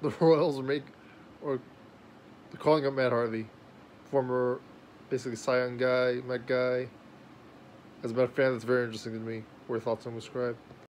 the Royals or they're calling up Matt Harvey, former basically Cy Young guy, Met guy. As a matter of fact, that's very interesting to me. What are your thoughts on subscribe?